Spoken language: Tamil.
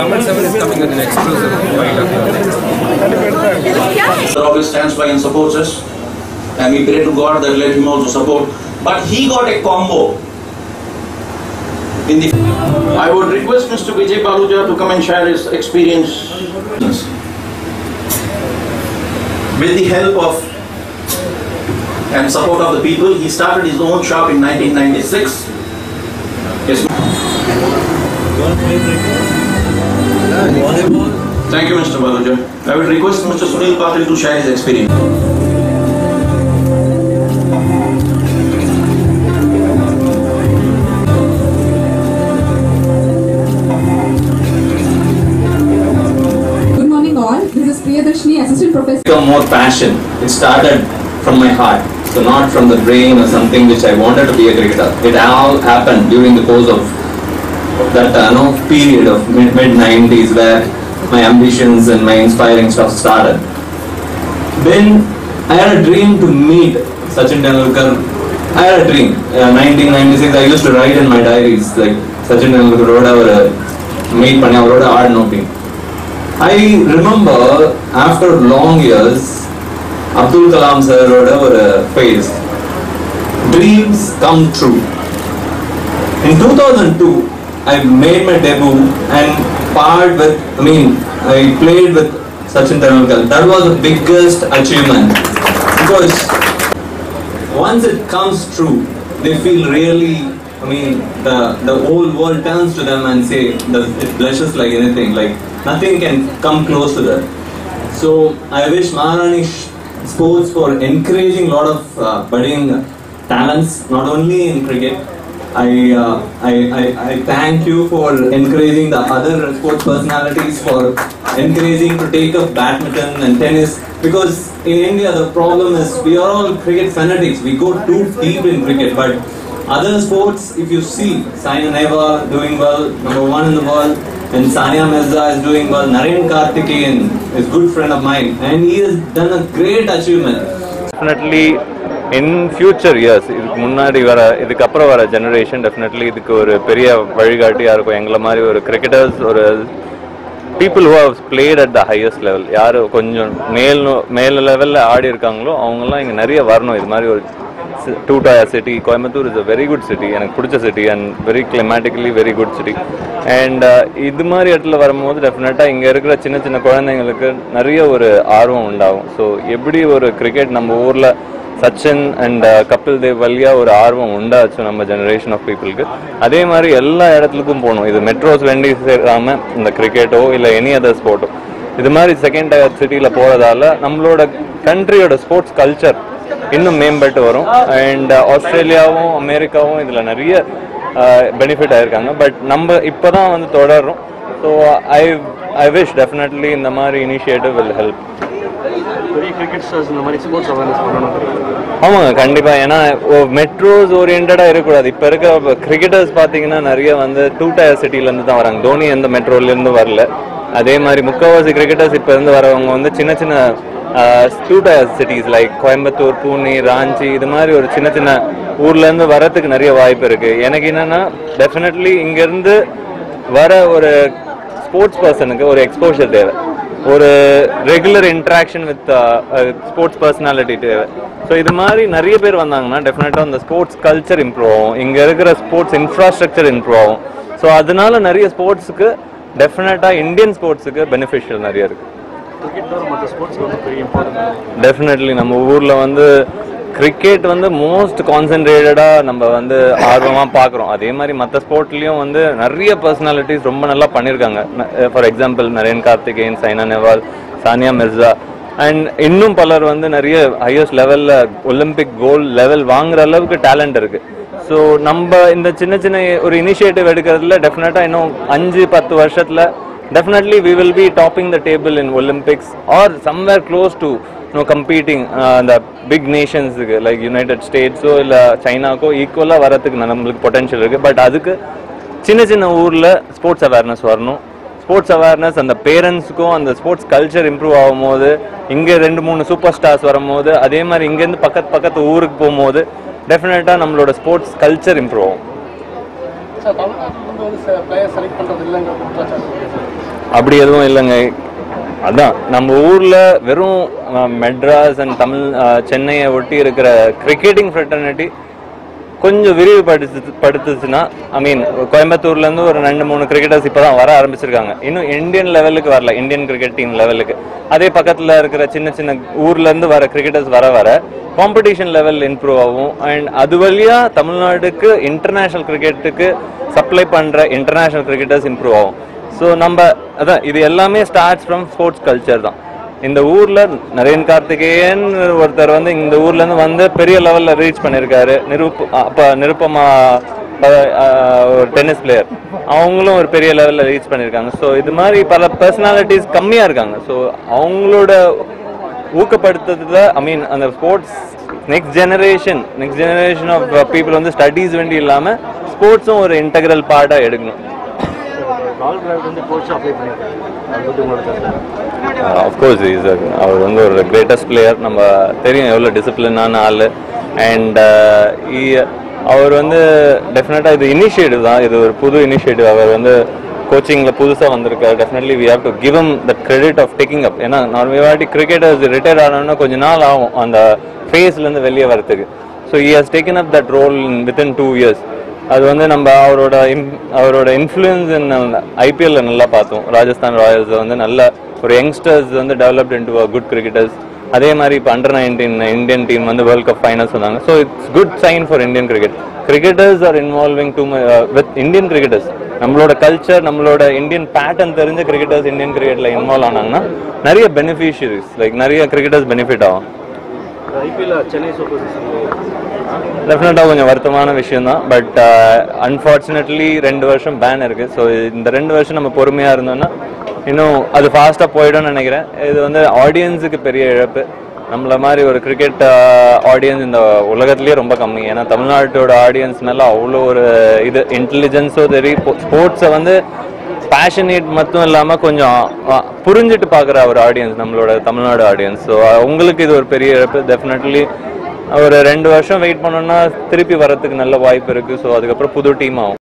Tamil 7 is coming with an exclusive fight after He always stands by and supports us, and we pray to God that let him also support. But he got a combo. I would request Mr. Vijay Baluja to come and share his experience. With the help of and support of the people, he started his own shop in 1996. Yes. Thank you, Mr. Baluja. I would request Mr. Sunil Patil to share his experience. Good morning all. This is Priyadarshini, Assistant Professor. Become more passion. It started from my heart, so not from the brain or something which I wanted to be a cricketer. It all happened during the course of that period of mid-90s where my ambitions and my inspiring stuff started. Then I had a dream to meet Sachin Tendulkar. I had a dream. 1996, I used to write in my diaries like Sachin Tendulkar wrote meet Panya wrote hard nothing. I remember after long years, Abdul Kalam sir wrote a phrase, dreams come true. In 2002, I made my debut and I played with Sachin Tendulkar. That was the biggest achievement because once it comes true, they feel really, the whole world turns to them and say it blushes like anything, like nothing can come close to that. So I wish Maharani Sports for encouraging a lot of budding talents, not only in cricket. I thank you for encouraging the other sports personalities for encouraging to take up badminton and tennis, because in India the problem is we are all cricket fanatics. We go too deep in cricket, but other sports, if you see Saina Nehwal doing well, #1 in the world, and Sania Mirza is doing well. Naren Karthikeyan is a good friend of mine, and he has done a great achievement. Definitely in future years, இதுக்கப்புறம் வர generation definitely இதுக்கு ஒரு பெரிய வழிகாட்டியா இருக்கும். எங்கள மாதிரி ஒரு cricketers ஒரு people who have played at the highest level, யாரு கொஞ்சம் மேல் லெவல்ல ஆடி இருக்காங்களோ அவங்கலாம் இங்க நிறைய வரணும். இது மாதிரி ஒரு two-tier city. Coimbatore is a very good city, எனக்கு பிடிச்ச city and very climatically very good city. And இது மாதிரி இடத்துல வரும்போது டெஃபினட்டா இங்க இருக்கிற சின்ன சின்ன குழந்தைங்களுக்கு நிறைய ஒரு ஆர்வம் உண்டாகும். ஸோ எப்படி ஒரு கிரிக்கெட் நம்ம ஊர்ல சச்சின் அண்ட் கபில் தேவ் வழியா ஒரு ஆர்வம் உண்டாச்சு நம்ம ஜெனரேஷன் ஆஃப் பீப்புளுக்கு, அதே மாதிரி எல்லா இடத்துக்கும் போகணும். இது மெட்ரோஸ் வேண்டி சேராம இந்த கிரிக்கெட்டோ இல்லை எனி அதர் ஸ்போர்ட்டோ இது மாதிரி செகண்ட் டயர் சிட்டியில போறதால நம்மளோட கண்ட்ரியோட ஸ்போர்ட்ஸ் கல்ச்சர் இன்னும் மேம்பட்டு வரும். அண்ட் ஆஸ்திரேலியாவும் அமெரிக்காவும் இதில் நிறைய பெனிஃபிட் ஆயிருக்காங்க. பட் நம்ம இப்போ தான் வந்து தொடர்றோம். ஸோ ஐ விஷ் டெஃபினெட்லி இந்த மாதிரி இனிஷியேட்டிவ் வில் ஹெல்ப். ஆமாங்க, கண்டிப்பாக. ஏன்னா மெட்ரோஸ் ஓரியன்டாக இருக்கக்கூடாது. இப்போ இருக்க கிரிக்கெட்டர்ஸ் பார்த்தீங்கன்னா நிறைய வந்து டூ-டயர் சிட்டிலேருந்து தான் வராங்க. தோனி எந்த மெட்ரோலேருந்து வரல. அதே மாதிரி முக்கால்வாசி கிரிக்கெட்டர்ஸ் இப்போ இருந்து வரவங்க வந்து சின்ன சின்ன two-tier cities like Coimbatore, Pune, Ranchi இது மாதிரி ஒரு சின்ன சின்ன ஊர்லேருந்து வரத்துக்கு நிறைய வாய்ப்பு இருக்குது. எனக்கு என்னென்னா டெஃபினெட்லி இங்கேருந்து வர ஒரு ஸ்போர்ட்ஸ் பர்சனுக்கு ஒரு எக்ஸ்போஷர் தேவை, ஒரு regular interaction with sports personality தேவை. ஸோ இது மாதிரி நிறைய பேர் வந்தாங்கன்னா டெஃபினட்டாக அந்த ஸ்போர்ட்ஸ் கல்ச்சர் இம்ப்ரூவ் ஆகும், இங்கே இருக்கிற ஸ்போர்ட்ஸ் இன்ஃப்ராஸ்ட்ரக்சர் இம்ப்ரூவ் ஆகும். ஸோ அதனால நிறைய ஸ்போர்ட்ஸுக்கு டெஃபினட்டாக இந்தியன் ஸ்போர்ட்ஸுக்கு பெனிஃபிஷியல் நிறைய இருக்குது. டெஃபினெட்லி நம்ம ஊரில் வந்து கிரிக்கெட் வந்து மோஸ்ட் கான்சென்ட்ரேட்டடாக நம்ம வந்து ஆர்வமாக பார்க்குறோம். அதே மாதிரி மற்ற ஸ்போர்ட்லேயும் வந்து நிறைய பர்சனாலிட்டிஸ் ரொம்ப நல்லா பண்ணியிருக்காங்க. For example Narain Karthikeyan, Saina Nehwal, Sania Mirza and இன்னும் பலர் வந்து நிறைய ஹையஸ்ட் லெவலில் ஒலிம்பிக் கோல்டு லெவல் வாங்குற அளவுக்கு டேலண்ட் இருக்குது. ஸோ நம்ம இந்த சின்ன சின்ன ஒரு இனிஷியேட்டிவ் எடுக்கிறதுல டெஃபினட்டாக இன்னும் 5-10 வருஷத்தில் definitely we will be topping the table in Olympics or somewhere close to competing the big nations like United States or China ko equal varathukku namakku potential irukku. But adukku chinna chinna oorla sports awareness varanum. Sports awareness and the parents ko and the sports culture improve ஆகும்போது இங்கே 2-3 சூப்பர் ஸ்டார்ஸ் வரும்போது அதே மாதிரி இங்கேருந்து பக்கத்து ஊருக்கு போகும்போது டெஃபினட்டாக நம்மளோட ஸ்போர்ட்ஸ் கல்ச்சர் இம்ப்ரூவ் ஆகும். அப்படி எதுவும் இல்லைங்க. அதான் நம்ம ஊரில் வெறும் மெட்ராஸ் அண்ட் சென்னையை ஒட்டி இருக்கிற கிரிக்கெட்டிங் ஃப்ரெட்டர்னிட்டி கொஞ்சம் விரிவுபடுத்துச்சுன்னா, ஐ மீன் கோயம்புத்தூர்லேருந்து ஒரு 2-3 கிரிக்கெட்டர்ஸ் இப்போ தான் வர ஆரம்பிச்சிருக்காங்க. இன்னும் இந்தியன் லெவலுக்கு வரல, இந்தியன் கிரிக்கெட் டீம் லெவலுக்கு. அதே பக்கத்தில் இருக்கிற சின்ன சின்ன ஊர்லேருந்து வர கிரிக்கெட்டர்ஸ் வர காம்படிஷன் லெவல் இம்ப்ரூவ் ஆகும். அண்ட் அது வழியாக தமிழ்நாடுக்கு இன்டர்நேஷ்னல் கிரிக்கெட்டுக்கு சப்ளை பண்ணுற இன்டர்நேஷ்னல் கிரிக்கெட்டர்ஸ் இம்ப்ரூவ் ஆகும். ஸோ நம்ம அதான் இது எல்லாமே ஸ்டார்ட்ஸ் ஃப்ரம் ஸ்போர்ட்ஸ் கல்ச்சர் தான். இந்த ஊரில் நரேன் கார்த்திகேயன் ஒருத்தர் இந்த ஊர்லேருந்து பெரிய லெவலில் ரீச் பண்ணியிருக்காரு. நிருப்பமா ஒரு டென்னிஸ் பிளேயர், அவங்களும் ஒரு பெரிய லெவலில் ரீச் பண்ணியிருக்காங்க. ஸோ இது மாதிரி பல பர்சனாலிட்டிஸ் கம்மியாக இருக்காங்க. ஸோ அவங்களோட ஊக்கப்படுத்துறதுல ஐ மீன் அந்த sports next generation of people studies வேண்டி இல்லாமல் ஸ்போர்ட்ஸும் ஒரு இன்டெக்ரல் பார்ட்டாக எடுக்கணும். அஃப்கோர்ஸ் அவர் ஒரு கிரேட்டஸ்ட் பிளேயர். நம்ம தெரியும் எவ்வளோ டிசிப்ளினான ஆள். அண்ட் அவர் டெஃபினட்டாக இது இனிஷியேட்டிவ் தான், இது ஒரு புது இனிஷியேட்டிவ். அவர் கோச்சிங்கில் புதுசாக வந்திருக்காரு. Definitely we have to give him that credit of taking up. ஏன்னா நார்மலாக கிரிக்கெட்டர்ஸ் ரிட்டையர் ஆனோன்னா கொஞ்சம் நாள் ஆகும் அந்த ஃபேஸ்லேருந்து வெளியே வரத்துக்கு. So he has taken up that role within 2 years. அது நம்ம அவரோட இன்ஃப்ளூயன்ஸ் ஐபிஎல்ல நல்லா பார்த்தோம். ராஜஸ்தான் ராயல்ஸ் நல்ல ஒரு youngsters developed into a good cricketers. அதே மாதிரி இப்போ under nineteen Indian team world cup finals வந்தாங்க. So it's good sign for Indian cricket. Cricketers are involving with Indian cricketers. நம்மளோட கல்ச்சர், நம்மளோட இந்தியன் பேட்டர்ன் தெரிஞ்ச கிரிக்கெட்டர்ஸ் இந்தியன் கிரிக்கெட்ல இன்வால்வ் ஆனாங்கன்னா நிறைய பெனிஃபிஷியரிஸ் நிறைய கிரிக்கெட்டர்ஸ் பெனிஃபிட் ஆகும். டெஃபினட்டாக கொஞ்சம் வருத்தமான விஷயம் தான். பட் அன்ஃபார்ச்சுனேட்லி 2 வருஷம் பேன் இருக்கு. ஸோ இந்த 2 வருஷம் நம்ம பொறுமையாக இருந்தோம்னா இன்னும் அது ஃபாஸ்ட்டாக போயிடும்னு நினைக்கிறேன். இது ஆடியன்ஸுக்கு பெரிய இழப்பு. நம்மள மாதிரி ஒரு கிரிக்கெட் ஆடியன்ஸ் இந்த உலகத்துலேயே ரொம்ப கம்மி. ஏன்னா தமிழ்நாட்டோட ஆடியன்ஸ் மேலே அவ்வளோ ஒரு இது இன்டெலிஜென்ஸோ தெரியும். ஸ்போர்ட்ஸை பேஷனேட் மட்டும் இல்லாமல் கொஞ்சம் புரிஞ்சுட்டு பார்க்குற ஒரு ஆடியன்ஸ் நம்மளோட தமிழ்நாடு ஆடியன்ஸ். ஸோ உங்களுக்கு இது ஒரு பெரிய இழப்பு. டெஃபினெட்லி ஒரு 2 வருஷம் வெயிட் பண்ணோம்னா திருப்பி வரத்துக்கு நல்ல வாய்ப்பு இருக்குது. ஸோ அதுக்கப்புறம் புது டீம் ஆகும்.